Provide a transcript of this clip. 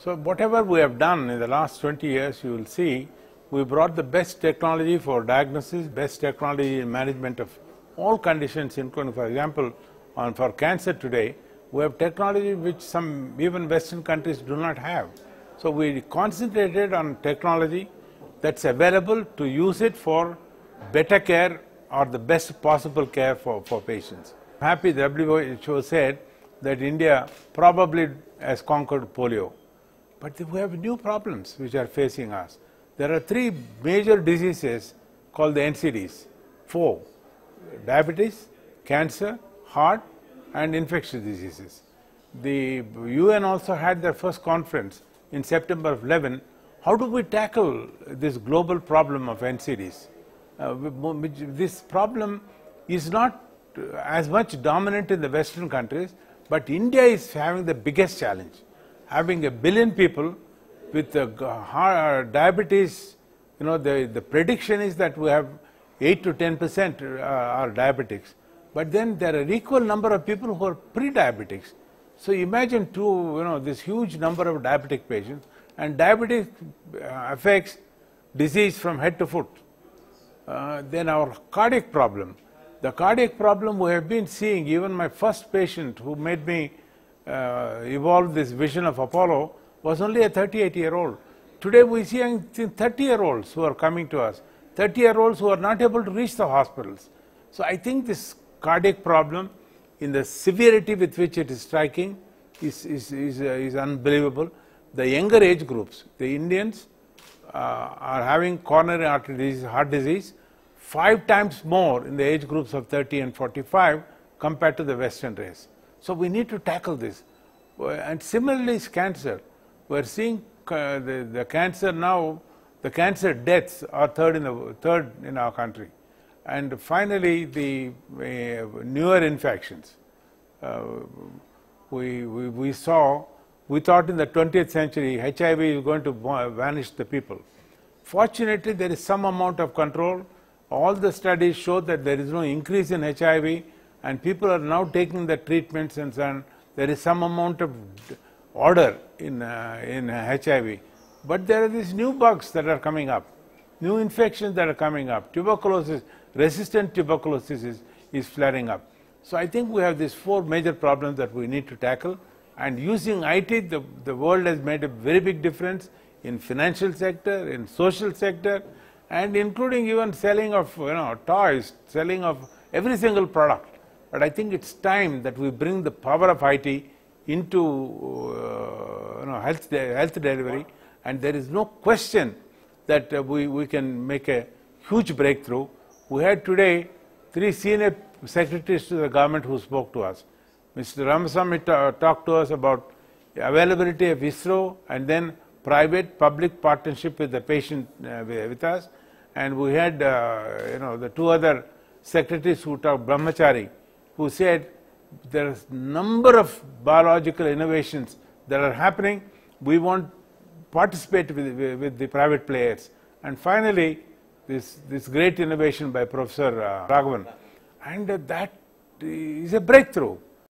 So whatever we have done in the last 20 years, you will see we brought the best technology for diagnosis, best technology in management of all conditions, including, for example, for cancer today, we have technology which some even Western countries do not have. So we concentrated on technology that's available to use it for better care or the best possible care for patients. I'm happy the WHO said that India probably has conquered polio. But we have new problems which are facing us. There are 3 major diseases called the NCDs. 4: diabetes, cancer, heart, and infectious diseases. The UN also had their first conference in September of 11. How do we tackle this global problem of NCDs? This problem is not as much dominant in the Western countries, but India is having the biggest challenge. Having 1 billion people with diabetes, the prediction is that we have 8 to 10% are diabetics. But then there are an equal number of people who are pre-diabetics. So imagine this huge number of diabetic patients, and diabetes affects disease from head to foot. Then our cardiac problem. The cardiac problem we have been seeing, even my first patient who made me evolve this vision of Apollo was only a 38-year-old. Today we see 30-year-olds who are coming to us, 30-year-olds who are not able to reach the hospitals. So I think this cardiac problem, in the severity with which it is striking, is unbelievable. The younger age groups, the Indians are having coronary artery disease, heart disease, 5 times more in the age groups of 30 and 45 compared to the Western race. So we need to tackle this. And similarly is cancer. We are seeing the cancer now, the cancer deaths are third in our country. And finally, the newer infections. We thought in the 20th century HIV is going to vanish the people. Fortunately, there is some amount of control. All the studies show that there is no increase in HIV, and people are now taking the treatments, and there is some amount of order in HIV. But there are these new bugs that are coming up, new infections that are coming up. Tuberculosis, resistant tuberculosis is flaring up. So I think we have these 4 major problems that we need to tackle. And using IT, the world has made a very big difference in financial sector, in social sector, and including even selling of toys, selling of every single product. But I think it's time that we bring the power of IT into health delivery, and there is no question that we can make a huge breakthrough. We had today 3 senior secretaries to the government who spoke to us. Mr. Ramasamy talked to us about availability of ISRO and then private-public partnership with the patient with us. And we had the 2 other secretaries who talked, Brahmachari, who said there is a number of biological innovations that are happening. We want to participate with the private players. And finally, this great innovation by Professor Raghavan. And that is a breakthrough.